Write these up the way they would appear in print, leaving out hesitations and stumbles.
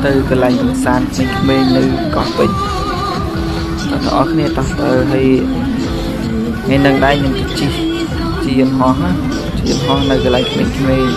nơi cái lạnh cũng san mình nơi còn bệnh đó kia ta hay nghe nâng đai những cái chi yên hoang á chi yên hoang nơi cái lạnh mình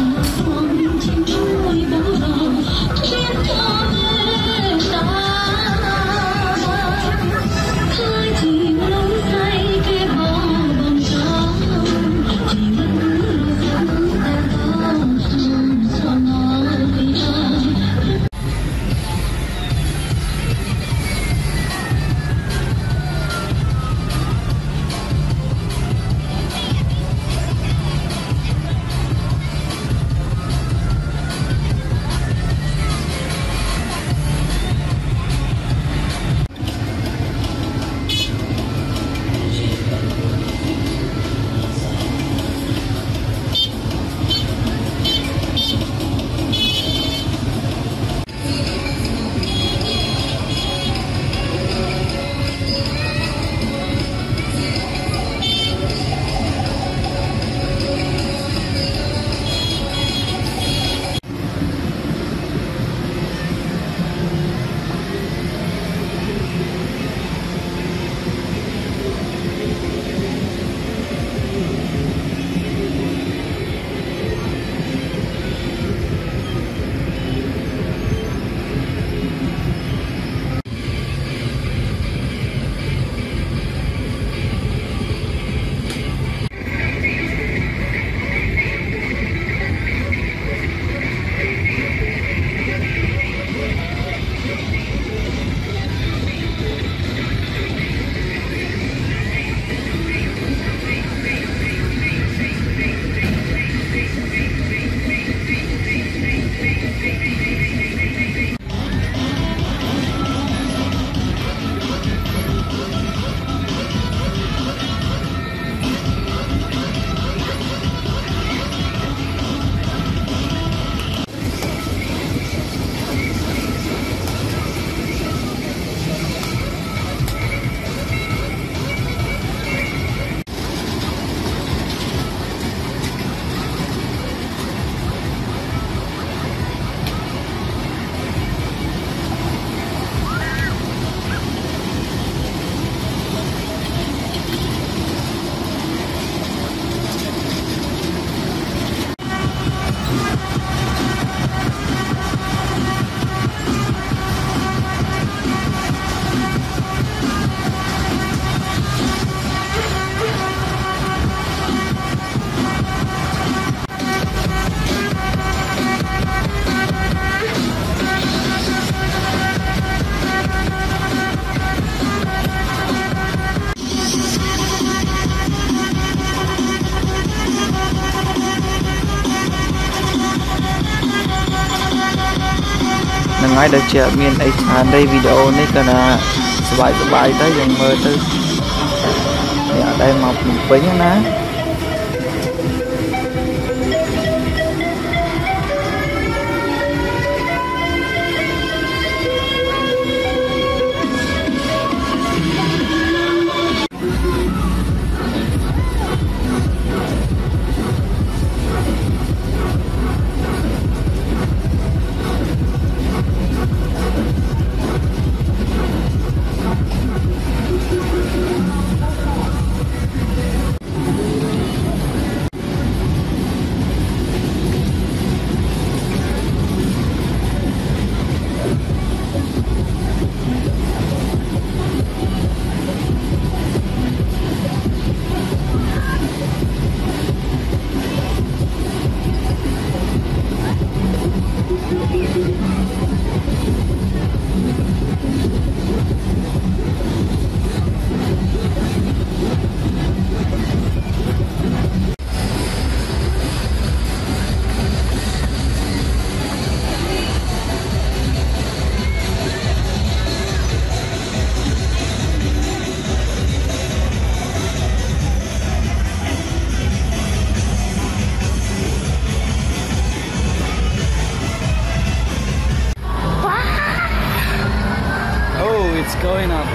nói được chưa miền ấy đây video này cần là bài tới dần mơ tới ở đây mọc một với nhá ná it's going up.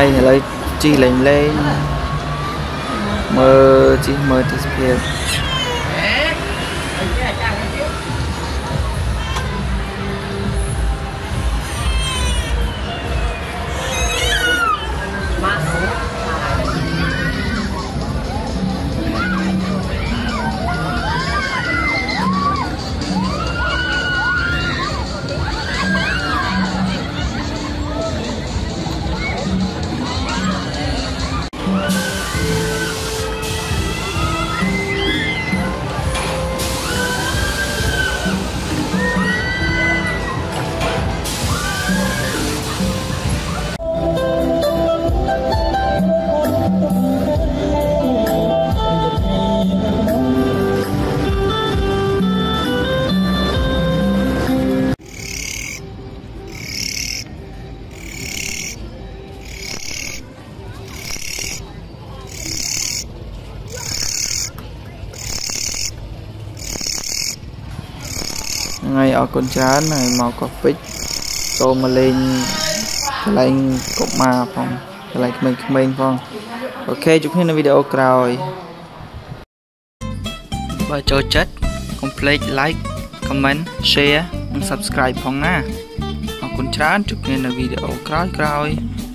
ngay lấy chi lên lên mơ chi mơ disappear ngay ở con chán này màu cà phê tô mà lên cục ma phong lại mình phong ok chụp hình video rồi và cho chất complete like comment share and subscribe phong na ở con chán chụp hình video rồi